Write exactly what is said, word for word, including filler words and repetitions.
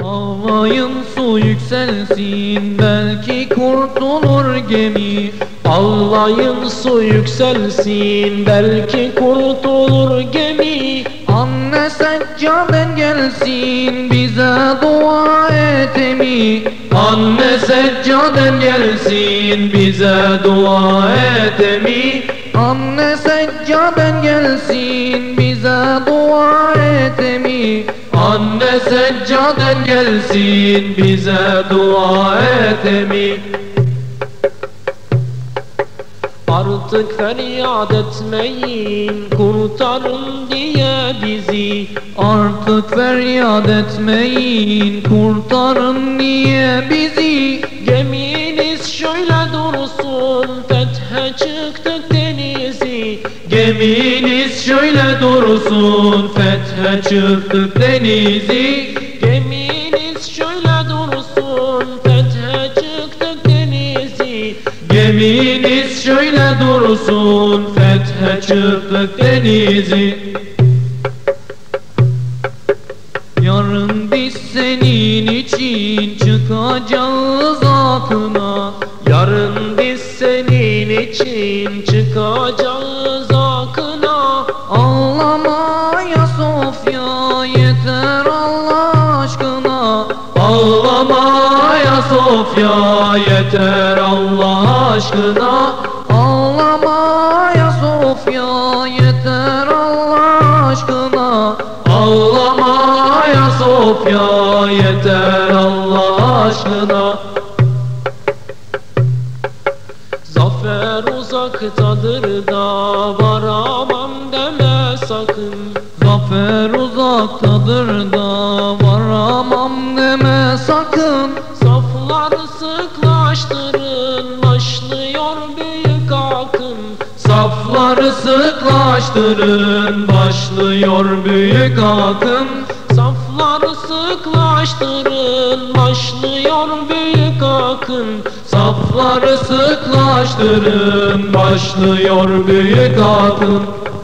Ağlayın su yükselsin, belki kurtulur gemi. Ağlayın su yükselsin, belki kurtulur gemi. Anne seccaden gelsin, bize dua et emi. Anne seccaden gelsin, bize dua et emi. Anne seccaden gelsin, bize dua et emi. Anne seccaden gelsin, bize dua et emi. Artık feryat etmeyin, kurtarın diye bizi. Artık feryat etmeyin, kurtarın diye bizi. Geminiz şöyle dursun, fethe çıktık denizi. Geminiz şöyle dursun, fethe çıktık denizi. Geminiz şöyle dursun, fethe çıktık denizi. Geminiz şöyle dursun, fethe çıktık denizi. Yarın biz senin için çıkacağız akına. Yarın biz senin için çıkacağız akına. Ağlama ya Sofya, yeter Allah aşkına. Ağlama ya Sofya, yeter Allah aşkına. Ağlama ya Sofya, yeter Allah aşkına. Ağlama ya Sofya, yeter Allah aşkına. Zafer uzaktadır da varamam deme sakın. Zafer uzaktadır da varamam deme sakın. Safları sıklaştırın, başlıyor büyük akın. Safları sıklaştırın, başlıyor büyük akın. Safları sıklaştırın, başlıyor büyük akın. Safları sıklaştırın, başlıyor büyük akın.